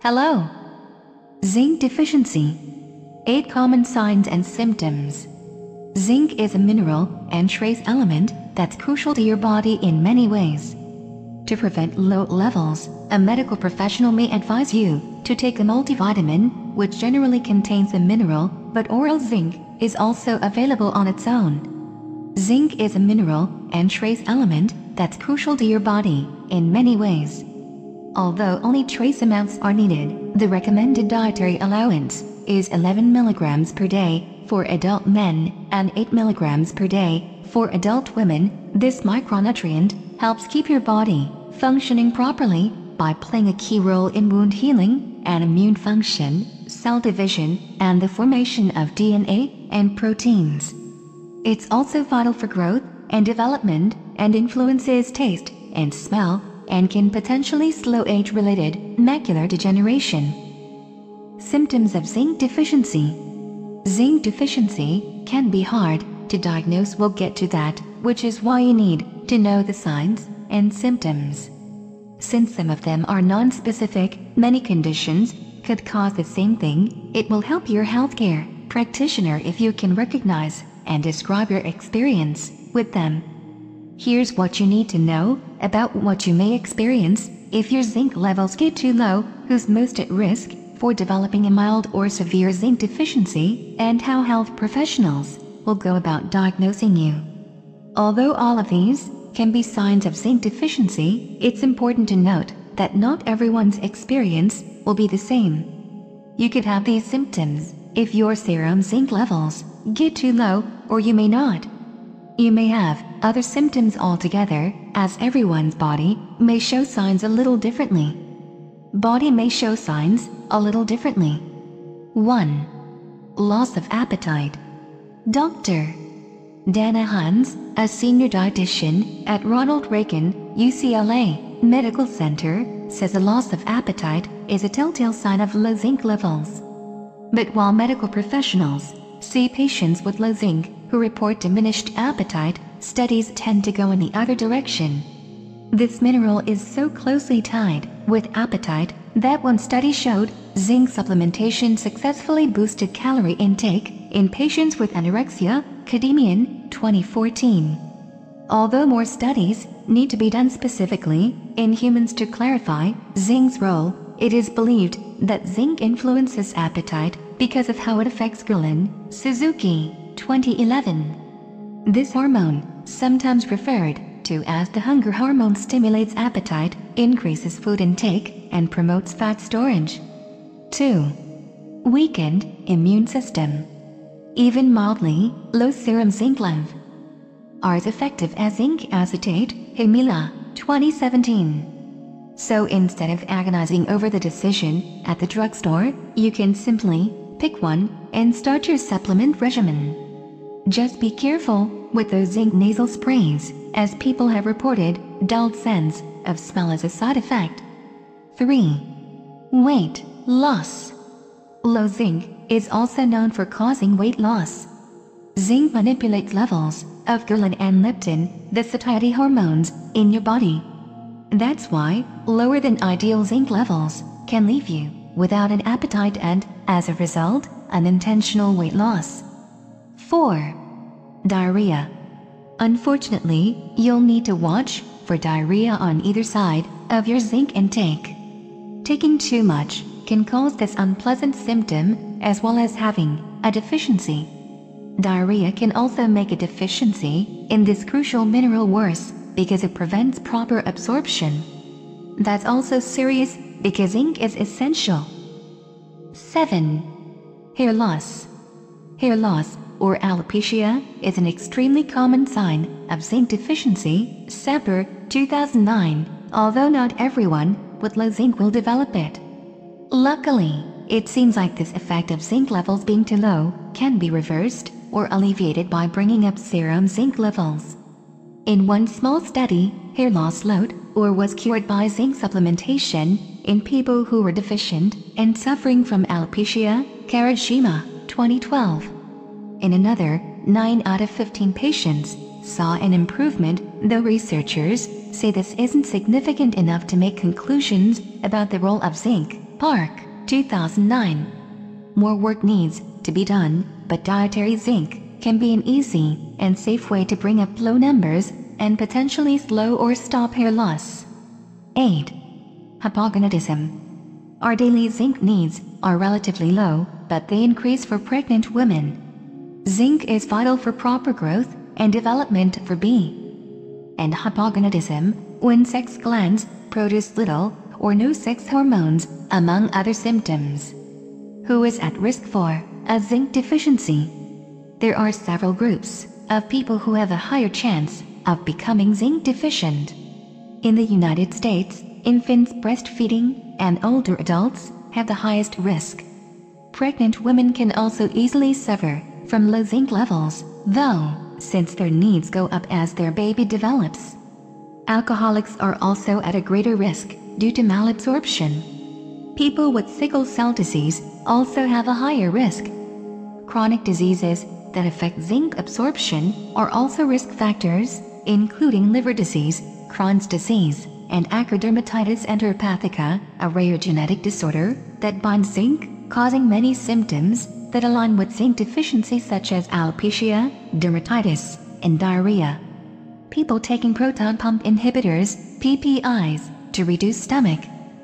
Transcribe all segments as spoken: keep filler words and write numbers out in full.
Hello. Zinc deficiency. eight common signs and symptoms. Zinc is a mineral and trace element that's crucial to your body in many ways. To prevent low levels, a medical professional may advise you to take a multivitamin, which generally contains the mineral, but oral zinc is also available on its own. Zinc is a mineral and trace element that's crucial to your body in many ways. Although only trace amounts are needed, the recommended dietary allowance is eleven milligrams per day for adult men and eight milligrams per day for adult women. This micronutrient helps keep your body functioning properly by playing a key role in wound healing and immune function, cell division, and the formation of D N A and proteins. It's also vital for growth and development and influences taste and smell and can potentially slow age-related macular degeneration. Symptoms of zinc deficiency. Zinc deficiency can be hard to diagnose. We'll get to that, which is why you need to know the signs and symptoms. Since some of them are non-specific, many conditions could cause the same thing. It will help your healthcare practitioner if you can recognize and describe your experience with them. Here's what you need to know about what you may experience if your zinc levels get too low, who's most at risk for developing a mild or severe zinc deficiency, and how health professionals will go about diagnosing you. Although all of these can be signs of zinc deficiency, it's important to note that not everyone's experience will be the same. You could have these symptoms if your serum zinc levels get too low, or you may not. You may have other symptoms altogether, as everyone's body may show signs a little differently. Body may show signs a little differently. one. Loss of appetite. Doctor Dana Hans, a senior dietitian at Ronald Reagan, U C L A Medical Center, says a loss of appetite is a telltale sign of low zinc levels. But while medical professionals see patients with low zinc who report diminished appetite, studies tend to go in the other direction. This mineral is so closely tied with appetite that one study showed zinc supplementation successfully boosted calorie intake in patients with anorexia, Academian, twenty fourteen. Although more studies need to be done specifically in humans to clarify zinc's role, it is believed that zinc influences appetite because of how it affects ghrelin, Suzuki, twenty eleven. This hormone, sometimes referred to as the hunger hormone, stimulates appetite, increases food intake, and promotes fat storage. two. Weakened immune system. Even mildly low serum zinc levels are as effective as zinc acetate, Himila, twenty seventeen. So instead of agonizing over the decision at the drugstore, you can simply pick one and start your supplement regimen. Just be careful with those zinc nasal sprays, as people have reported dulled sense of smell as a side effect. three. Weight loss. Low zinc is also known for causing weight loss. Zinc manipulates levels of ghrelin and leptin, the satiety hormones, in your body. That's why lower than ideal zinc levels can leave you without an appetite and, as a result, unintentional weight loss. four. Diarrhea. Unfortunately, you'll need to watch for diarrhea on either side of your zinc intake. Taking too much can cause this unpleasant symptom, as well as having a deficiency. Diarrhea can also make a deficiency in this crucial mineral worse because it prevents proper absorption. That's also serious because zinc is essential. seven. Hair loss. Hair loss, or alopecia, is an extremely common sign of zinc deficiency, Sepper, two thousand nine, although not everyone with low zinc will develop it. Luckily, it seems like this effect of zinc levels being too low can be reversed or alleviated by bringing up serum zinc levels. In one small study, hair loss slowed or was cured by zinc supplementation in people who were deficient and suffering from alopecia, Karashima, twenty twelve. In another, nine out of fifteen patients saw an improvement, though researchers say this isn't significant enough to make conclusions about the role of zinc. Park, two thousand nine. More work needs to be done, but dietary zinc can be an easy and safe way to bring up low numbers and potentially slow or stop hair loss. eight. Hypogonadism. Our daily zinc needs are relatively low, but they increase for pregnant women. Zinc is vital for proper growth and development for B. And hypogonadism, when sex glands produce little or no sex hormones, among other symptoms. Who is at risk for a zinc deficiency? There are several groups of people who have a higher chance of becoming zinc deficient. In the United States, infants breastfeeding and older adults have the highest risk. Pregnant women can also easily suffer from low zinc levels, though, since their needs go up as their baby develops. Alcoholics are also at a greater risk due to malabsorption. People with sickle cell disease also have a higher risk. Chronic diseases that affect zinc absorption are also risk factors, including liver disease, Crohn's disease, and acrodermatitis enteropathica, a rare genetic disorder that binds zinc, causing many symptoms that align with zinc deficiency such as alopecia, dermatitis, and diarrhea. People taking proton pump inhibitors, P P Is, to reduce stomach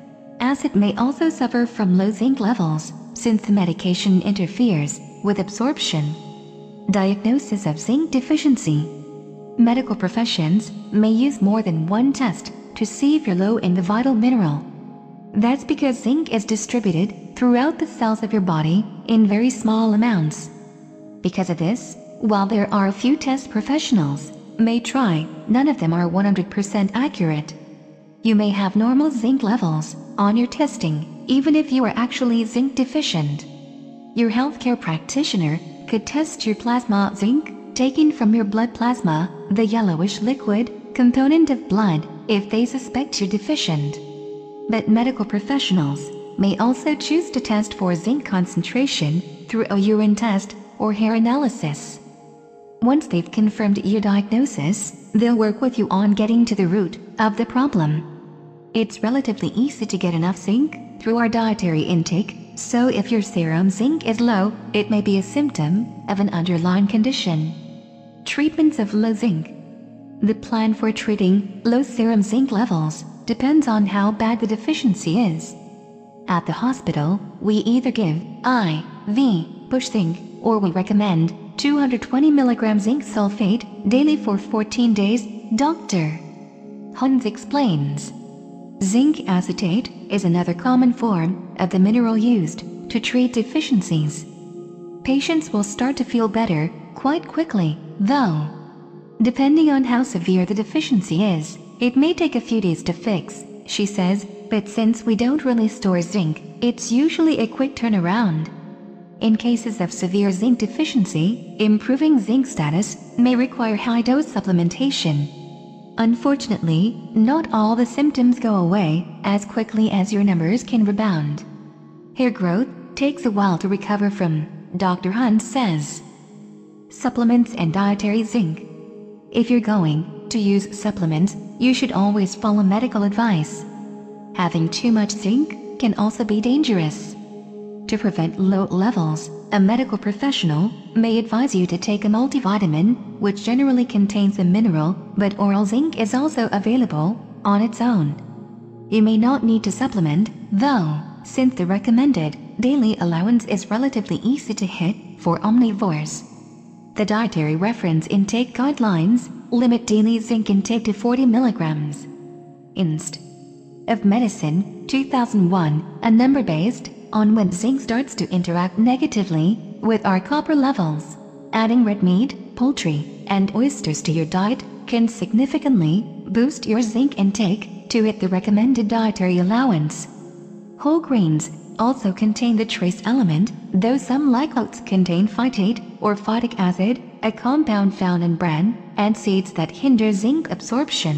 acid may also suffer from low zinc levels, since the medication interferes with absorption. Diagnosis of zinc deficiency. Medical professions may use more than one test to see if you're low in the vital mineral. That's because zinc is distributed throughout the cells of your body in very small amounts. Because of this, while there are a few test professionals may try, none of them are one hundred percent accurate. You may have normal zinc levels on your testing, even if you are actually zinc deficient. Your healthcare practitioner could test your plasma zinc taken from your blood plasma, the yellowish liquid component of blood, if they suspect you're deficient. But medical professionals may also choose to test for zinc concentration through a urine test or hair analysis. Once they've confirmed your diagnosis, they'll work with you on getting to the root of the problem. It's relatively easy to get enough zinc through our dietary intake, so if your serum zinc is low, it may be a symptom of an underlying condition. Treatments of low zinc. The plan for treating low serum zinc levels depends on how bad the deficiency is. At the hospital, we either give I V push zinc or we recommend two hundred twenty milligrams zinc sulfate daily for fourteen days, Doctor Hans explains. Zinc acetate is another common form of the mineral used to treat deficiencies. Patients will start to feel better quite quickly, though. Depending on how severe the deficiency is, it may take a few days to fix, she says, but since we don't really store zinc, it's usually a quick turnaround. In cases of severe zinc deficiency, improving zinc status may require high-dose supplementation. Unfortunately, not all the symptoms go away as quickly as your numbers can rebound. Hair growth takes a while to recover from, Doctor Hunt says. Supplements and dietary zinc. If you're going to use supplements, you should always follow medical advice. Having too much zinc can also be dangerous. To prevent low levels, a medical professional may advise you to take a multivitamin, which generally contains a mineral, but oral zinc is also available on its own. You may not need to supplement, though, since the recommended daily allowance is relatively easy to hit for omnivores. The Dietary Reference Intake Guidelines limit daily zinc intake to forty milligrams. Inst. of Medicine, two thousand one, a number based on when zinc starts to interact negatively with our copper levels. Adding red meat, poultry, and oysters to your diet can significantly boost your zinc intake to hit the recommended dietary allowance. Whole grains also contain the trace element, though some like oats contain phytate or phytic acid, a compound found in bran and seeds that hinder zinc absorption.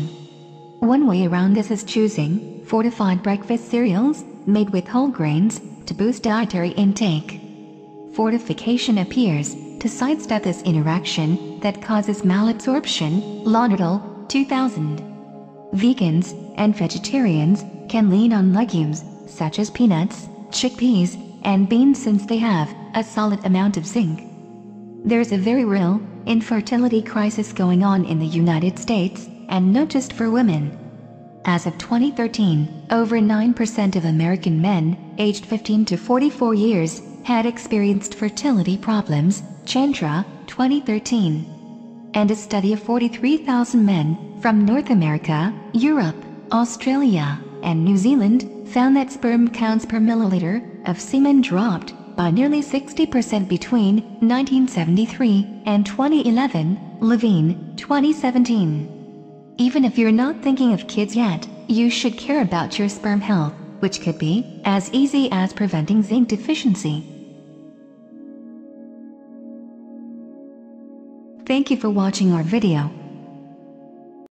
One way around this is choosing fortified breakfast cereals made with whole grains to boost dietary intake. Fortification appears to sidestep this interaction that causes malabsorption. Lauderdale, two thousand. Vegans and vegetarians can lean on legumes such as peanuts, chickpeas, and beans since they have a solid amount of zinc. There's a very real infertility crisis going on in the United States, and not just for women. As of twenty thirteen, over nine percent of American men aged fifteen to forty-four years had experienced fertility problems, Chandra, twenty thirteen. And a study of forty-three thousand men from North America, Europe, Australia, and New Zealand found that sperm counts per milliliter of semen dropped by nearly sixty percent between nineteen seventy-three and twenty eleven, Levine, twenty seventeen. Even if you're not thinking of kids yet, you should care about your sperm health, which could be as easy as preventing zinc deficiency. Thank you for watching our video.